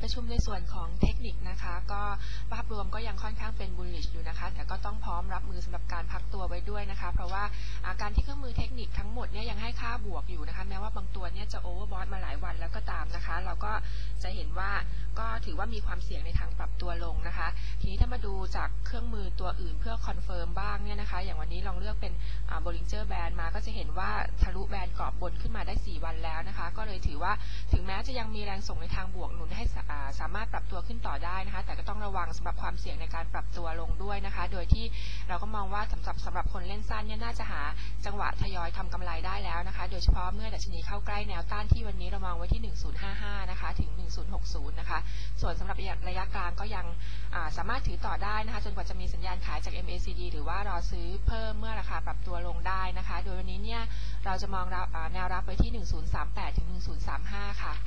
ประชุมในส่วนของเทคนิคนะคะก็ภาพรวมก็ยังค่อนข้างเป็น bullish อยู่นะคะแต่ก็ต้องพร้อมรับมือสำหรับการพักตัวไว้ด้วยนะคะเพราะว่าการที่เครื่องมือเทคนิคทั้งหมดเนี่ยยังให้ค่าบวกอยู่นะคะแม้ว่าบางตัวเนี่ยจะ overbought มาหลายวันแล้วก็ตามนะคะเราก็จะเห็นว่าก็ถือว่ามีความเสี่ยงในทางปรับตัวลงนะคะทีนี้ถ้ามาดูจากเครื่องมือตัวอื่นเพื่อคอนเฟิร์มบ้างเนี่ยนะคะอย่างวันนี้ลองเลือกเป็นBollinger Band มาก็จะเห็นว่าทะลุแบนกรอบบนขึ้นมาได้4วันแล้วนะคะก็เลยถือว่าถึงแม้จะยังมีแรงส่งในทางบวกหนุนให้สามารถปรับตัวขึ้นต่อได้นะคะแต่ก็ต้องระวังสำหรับความเสี่ยงในการปรับตัวลงด้วยนะคะโดยที่เราก็มองว่าสำหรับคนเล่นสั้นเนี่ยน่าจะหาจังหวะทยอยทำกำไรได้แล้วนะคะโดยเฉพาะเมื่อดัชนีเข้าใกล้แนวต้านที่วันนี้เรามองไว้ที่1055นะคะถึง1060นะคะส่วนสำหรับระยะกลางก็ยังสามารถถือต่อได้นะคะจนกว่าจะมีสัญญาณขายจาก MACD หรือว่ารอซื้อเพิ่มเมื่อราคาปรับตัวลงได้นะคะโดยวันนี้เนี่ยเราจะมองแนวรับไว้ที่1038ถึง1035ค่ะ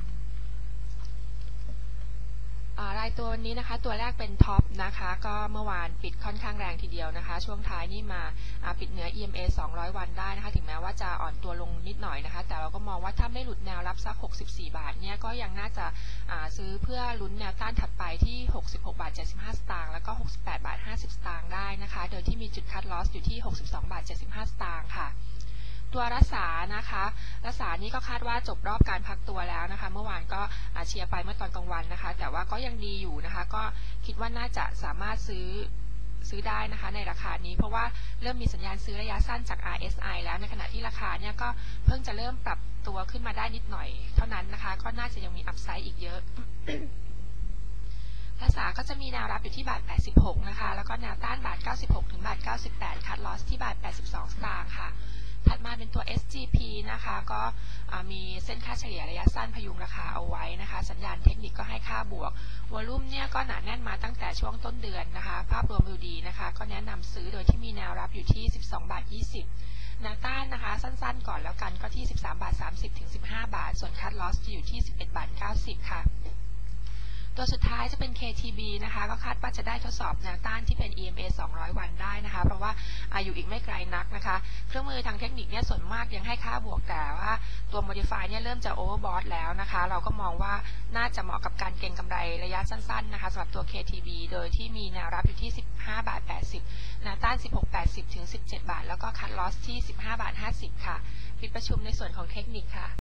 รายตัววันนี้นะคะตัวแรกเป็นท็อปนะคะก็เมื่อวานปิดค่อนข้างแรงทีเดียวนะคะช่วงท้ายนี่มาปิดเหนือ EMA 200 วันได้นะคะถึงแม้ว่าจะอ่อนตัวลงนิดหน่อยนะคะแต่เราก็มองว่าถ้าไม่หลุดแนวรับสัก64 บาทเนี่ยก็ยังน่าจะซื้อเพื่อลุ้นแนวต้านถัดไปที่66 บาท 75 สตางค์แล้วก็68 บาท 50 สตางค์ได้นะคะโดยที่มีจุดคัทลอสอยู่ที่62 บาท 75 สตางค์ค่ะตัวรัศานะคะรัศานี่ก็คาดว่าจบรอบการพักตัวแล้วนะคะเมื่อวานก็เชียร์ไปเมื่อตอนกลางวันนะคะแต่ว่าก็ยังดีอยู่นะคะก็คิดว่าน่าจะสามารถซื้อได้นะคะในราคานี้เพราะว่าเริ่มมีสัญญาณซื้อระยะสั้นจาก RSI แล้วในขณะที่ราคาเนี่ยก็เพิ่งจะเริ่มปรับตัวขึ้นมาได้นิดหน่อยเท่านั้นนะคะก็น่าจะยังมีอัพไซด์อีกเยอะ รัศาก็จะมีแนวรับอยู่ที่บาท86นะคะแล้วก็แนวต้านบาท96ถึงบาท98คัทลอสที่บาท82 สตางค์ค่ะถัดมาเป็นตัว SGP นะคะก็มีเส้นค่าเฉลี่ยระยะสั้นพยุงราคาเอาไว้นะคะสัญญาณเทคนิคก็ให้ค่าบวกวอลุ่มเนี่ยก็หนาแน่นมาตั้งแต่ช่วงต้นเดือนนะคะภาพรวมดูดีนะคะก็แนะนำซื้อโดยที่มีแนวรับอยู่ที่12 บาท 20แนวต้านนะคะสั้นๆก่อนแล้วกันก็ที่13 บาท 30ถึง15 บาทส่วนคัทลอสจะอยู่ที่11 บาท 90ค่ะตัวสุดท้ายจะเป็น KTB นะคะก็คาดว่าจะได้ทดสอบแนวต้านที่เป็น EMA 200 วันได้นะคะเพราะว่าอยู่อีกไม่ไกลนักนะคะเครื่องมือทางเทคนิคเนี่ยส่วนมากยังให้ค่าบวกแต่ว่าตัว Modify เนี่ยเริ่มจะ Overbought แล้วนะคะเราก็มองว่าน่าจะเหมาะกับการเก็งกำไรระยะสั้นๆนะคะสำหรับตัว KTB โดยที่มีแนวรับอยู่ที่15 บาท 80แนวต้าน16.80 ถึง 17 บาทแล้วก็คัทลอสที่15 บาท 50ค่ะปิดประชุมในส่วนของเทคนิคค่ะ